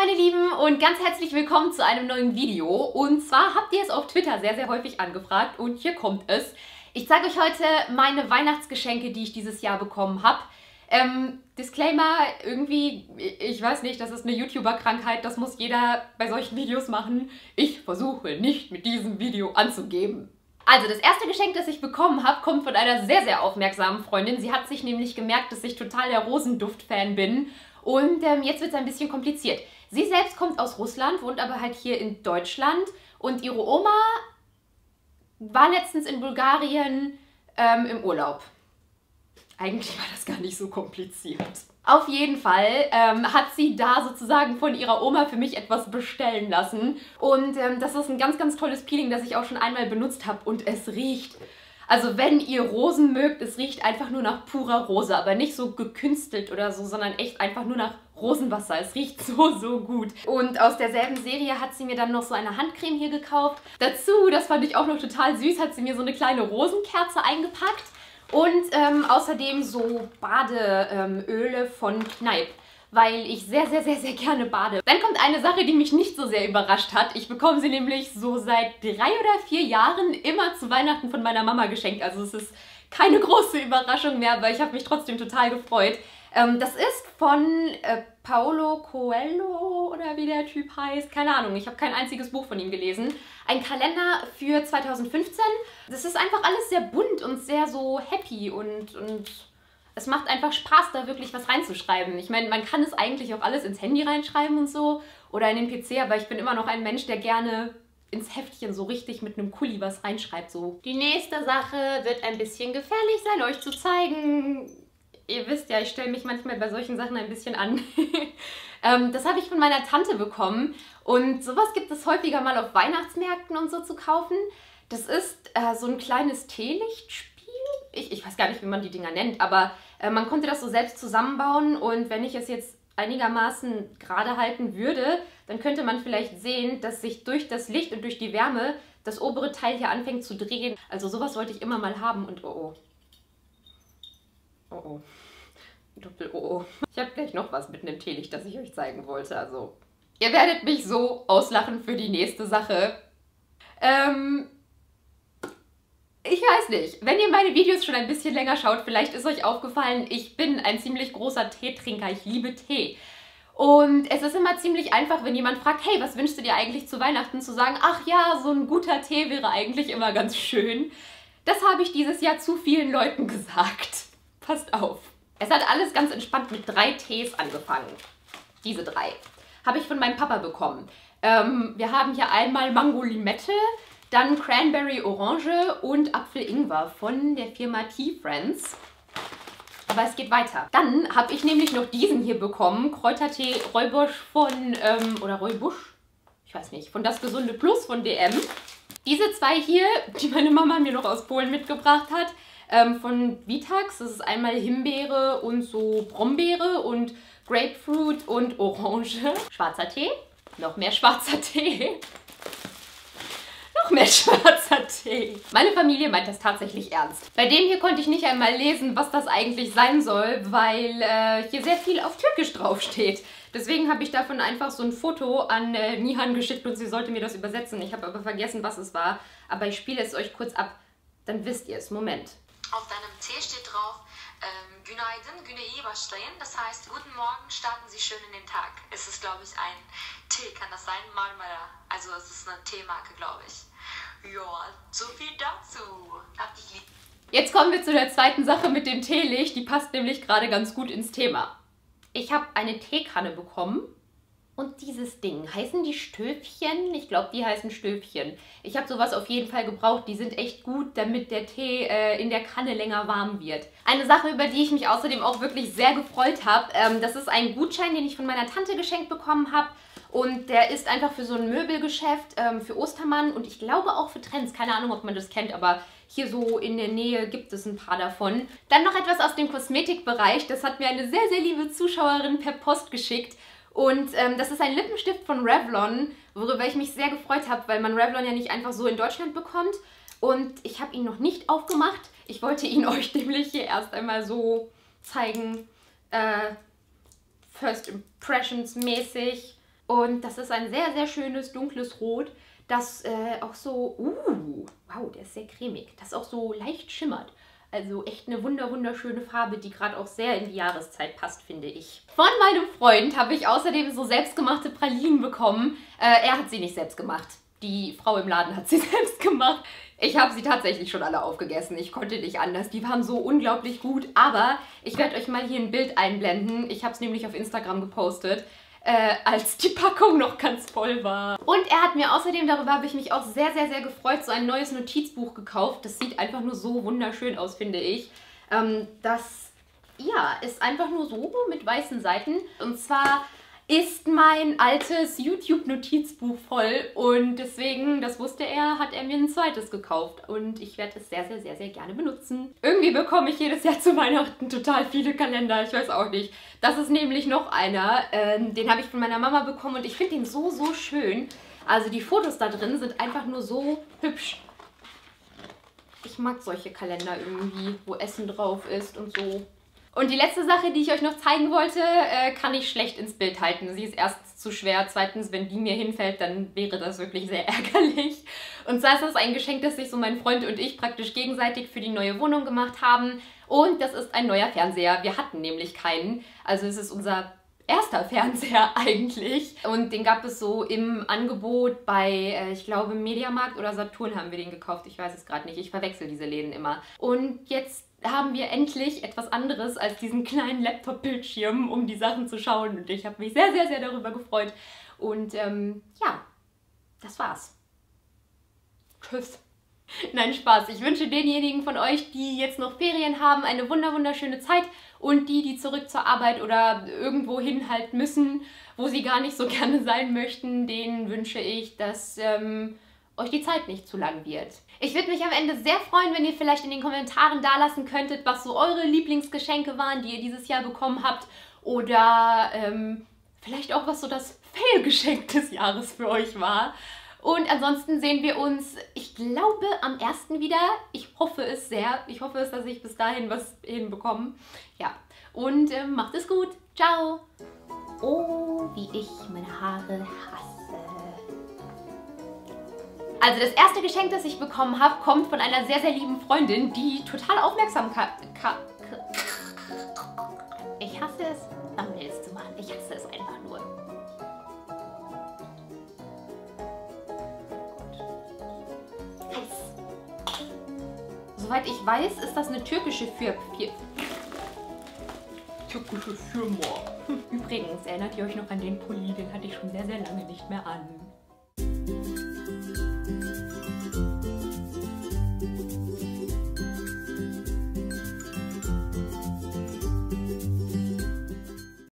meine Lieben und ganz herzlich willkommen zu einem neuen Video. Und zwar habt ihr es auf Twitter sehr, sehr häufig angefragt und hier kommt es. Ich zeige euch heute meine Weihnachtsgeschenke, die ich dieses Jahr bekommen habe. Disclaimer, irgendwie, ich weiß nicht, das ist eine YouTuber-Krankheit, das muss jeder bei solchen Videos machen. Ich versuche nicht mit diesem Video anzugeben. Also das erste Geschenk, das ich bekommen habe, kommt von einer sehr, sehr aufmerksamen Freundin. Sie hat sich nämlich gemerkt, dass ich total der Rosenduft-Fan bin. Und jetzt wird es ein bisschen kompliziert. Sie selbst kommt aus Russland, wohnt aber halt hier in Deutschland. Und ihre Oma war letztens in Bulgarien im Urlaub. Eigentlich war das gar nicht so kompliziert. Auf jeden Fall hat sie da sozusagen von ihrer Oma für mich etwas bestellen lassen. Und das ist ein ganz, ganz tolles Peeling, das ich auch schon einmal benutzt habe. Und es riecht... Also wenn ihr Rosen mögt, es riecht einfach nur nach purer Rose, aber nicht so gekünstelt oder so, sondern echt einfach nur nach Rosenwasser. Es riecht so, so gut. Und aus derselben Serie hat sie mir dann noch so eine Handcreme hier gekauft. Dazu, das fand ich auch noch total süß, hat sie mir so eine kleine Rosenkerze eingepackt. Und außerdem so Badeöle von Kneipp, weil ich sehr, sehr, sehr, sehr gerne bade. Dann kommt eine Sache, die mich nicht so sehr überrascht hat. Ich bekomme sie nämlich so seit 3 oder 4 Jahren immer zu Weihnachten von meiner Mama geschenkt. Also es ist keine große Überraschung mehr, aber ich habe mich trotzdem total gefreut. Das ist von Paulo Coelho oder wie der Typ heißt. Keine Ahnung, ich habe kein einziges Buch von ihm gelesen. Ein Kalender für 2015. Das ist einfach alles sehr bunt und sehr so happy und es macht einfach Spaß, da wirklich was reinzuschreiben. Ich meine, man kann es eigentlich auch alles ins Handy reinschreiben und so oder in den PC, aber ich bin immer noch ein Mensch, der gerne ins Heftchen so richtig mit einem Kuli was reinschreibt. So. Die nächste Sache wird ein bisschen gefährlich sein, euch zu zeigen. Ihr wisst ja, ich stelle mich manchmal bei solchen Sachen ein bisschen an. Das habe ich von meiner Tante bekommen und sowas gibt es häufiger mal auf Weihnachtsmärkten und so zu kaufen. Das ist so ein kleines Teelichtspiel. Ich weiß gar nicht, wie man die Dinger nennt, aber man konnte das so selbst zusammenbauen und wenn ich es jetzt einigermaßen gerade halten würde, dann könnte man vielleicht sehen, dass sich durch das Licht und durch die Wärme das obere Teil hier anfängt zu drehen. Also sowas wollte ich immer mal haben und oh oh. Oh oh. Doppel oh oh. Ich habe gleich noch was mit einem Teelicht, das ich euch zeigen wollte. Also, ihr werdet mich so auslachen für die nächste Sache. Ich weiß nicht, wenn ihr meine Videos schon ein bisschen länger schaut, vielleicht ist euch aufgefallen, ich bin ein ziemlich großer Teetrinker, ich liebe Tee. Und es ist immer ziemlich einfach, wenn jemand fragt, hey, was wünschst du dir eigentlich zu Weihnachten, zu sagen, ach ja, so ein guter Tee wäre eigentlich immer ganz schön. Das habe ich dieses Jahr zu vielen Leuten gesagt. Passt auf. Es hat alles ganz entspannt mit 3 Tees angefangen. Diese 3 habe ich von meinem Papa bekommen. Wir haben hier einmal Mango Limette, dann Cranberry Orange und Apfel Ingwer von der Firma Tea Friends. Aber es geht weiter. Dann habe ich nämlich noch diesen hier bekommen. Kräutertee Räubusch von, oder Räubusch? Ich weiß nicht. Von Das Gesunde Plus von DM. Diese 2 hier, die meine Mama mir noch aus Polen mitgebracht hat, von Vitax. Das ist einmal Himbeere und so Brombeere und Grapefruit und Orange. Schwarzer Tee. Noch mehr schwarzer Tee. Noch mehr schwarzer Tee. Meine Familie meint das tatsächlich ernst. Bei dem hier konnte ich nicht einmal lesen, was das eigentlich sein soll, weil hier sehr viel auf Türkisch draufsteht. Deswegen habe ich davon einfach so ein Foto an Nihan geschickt und sie sollte mir das übersetzen. Ich habe aber vergessen, was es war. Aber ich spiele es euch kurz ab, dann wisst ihr es. Moment. Auf deinem Tee steht drauf, Günaydın, güne iyi başlayın. Das heißt, guten Morgen, starten Sie schön in den Tag. Es ist, glaube ich, ein Tee, kann das sein? Marmara. Also es ist eine Teemarke, glaube ich. Ja, so viel dazu. Hab dich lieb. Jetzt kommen wir zu der zweiten Sache mit dem Teelicht. Die passt nämlich gerade ganz gut ins Thema. Ich habe eine Teekanne bekommen. Und dieses Ding, heißen die Stöfchen? Ich glaube, die heißen Stöfchen. Ich habe sowas auf jeden Fall gebraucht. Die sind echt gut, damit der Tee in der Kanne länger warm wird. Eine Sache, über die ich mich außerdem auch wirklich sehr gefreut habe, das ist ein Gutschein, den ich von meiner Tante geschenkt bekommen habe. Und der ist einfach für so ein Möbelgeschäft, für Ostermann und ich glaube auch für Trends. Keine Ahnung, ob man das kennt, aber hier so in der Nähe gibt es ein paar davon. Dann noch etwas aus dem Kosmetikbereich. Das hat mir eine sehr, sehr liebe Zuschauerin per Post geschickt. Und das ist ein Lippenstift von Revlon, worüber ich mich sehr gefreut habe, weil man Revlon ja nicht einfach so in Deutschland bekommt. Und ich habe ihn noch nicht aufgemacht. Ich wollte ihn euch nämlich hier erst einmal so zeigen, First Impressions mäßig. Und das ist ein sehr, sehr schönes dunkles Rot, das auch so, wow, der ist sehr cremig, das auch so leicht schimmert. Also echt eine wunderschöne Farbe, die gerade auch sehr in die Jahreszeit passt, finde ich. Von meinem Freund habe ich außerdem so selbstgemachte Pralinen bekommen. Er hat sie nicht selbst gemacht. Die Frau im Laden hat sie selbst gemacht. Ich habe sie tatsächlich schon alle aufgegessen. Ich konnte nicht anders. Die waren so unglaublich gut. Aber ich werde euch mal hier ein Bild einblenden. Ich habe es nämlich auf Instagram gepostet, als die Packung noch ganz voll war. Und er hat mir außerdem, darüber habe ich mich auch sehr, sehr, sehr gefreut, so ein neues Notizbuch gekauft. Das sieht einfach nur so wunderschön aus, finde ich. Das, ja, ist einfach nur so mit weißen Seiten. Und zwar ist mein altes YouTube-Notizbuch voll und deswegen, das wusste er, hat er mir ein zweites gekauft und ich werde es sehr, sehr, sehr, sehr gerne benutzen. Irgendwie bekomme ich jedes Jahr zu Weihnachten total viele Kalender, ich weiß auch nicht. Das ist nämlich noch einer, den habe ich von meiner Mama bekommen und ich finde den so, so schön. Also die Fotos da drin sind einfach nur so hübsch. Ich mag solche Kalender irgendwie, wo Essen drauf ist und so. Und die letzte Sache, die ich euch noch zeigen wollte, kann ich schlecht ins Bild halten. Sie ist erstens zu schwer, zweitens, wenn die mir hinfällt, dann wäre das wirklich sehr ärgerlich. Und zwar ist das ein Geschenk, das sich so mein Freund und ich praktisch gegenseitig für die neue Wohnung gemacht haben. Und das ist ein neuer Fernseher. Wir hatten nämlich keinen. Also es ist unser erster Fernseher eigentlich. Und den gab es so im Angebot bei, ich glaube, Mediamarkt oder Saturn haben wir den gekauft. Ich weiß es gerade nicht. Ich verwechsel diese Läden immer. Und jetzt haben wir endlich etwas anderes als diesen kleinen Laptop-Bildschirm, um die Sachen zu schauen. Und ich habe mich sehr, sehr, sehr darüber gefreut. Und ja, das war's. Tschüss. Nein, Spaß. Ich wünsche denjenigen von euch, die jetzt noch Ferien haben, eine wunderschöne Zeit. Und die zurück zur Arbeit oder irgendwo hin halt müssen, wo sie gar nicht so gerne sein möchten, denen wünsche ich, dass euch die Zeit nicht zu lang wird. Ich würde mich am Ende sehr freuen, wenn ihr vielleicht in den Kommentaren dalassen könntet, was so eure Lieblingsgeschenke waren, die ihr dieses Jahr bekommen habt. Oder vielleicht auch, was so das Fail-Geschenk des Jahres für euch war. Und ansonsten sehen wir uns, ich glaube, am 1. wieder. Ich hoffe es sehr. Ich hoffe es, dass ich bis dahin was hinbekomme. Ja, und macht es gut. Ciao. Oh, wie ich meine Haare hasse. Also das erste Geschenk, das ich bekommen habe, kommt von einer sehr, sehr lieben Freundin, die total aufmerksam Ich hasse es, Thumbnails zu machen. Ich hasse es einfach nur. Heiß. Soweit ich weiß, ist das eine türkische türkische Firma. Übrigens, erinnert ihr euch noch an den Pulli? Den hatte ich schon sehr, sehr lange nicht mehr an.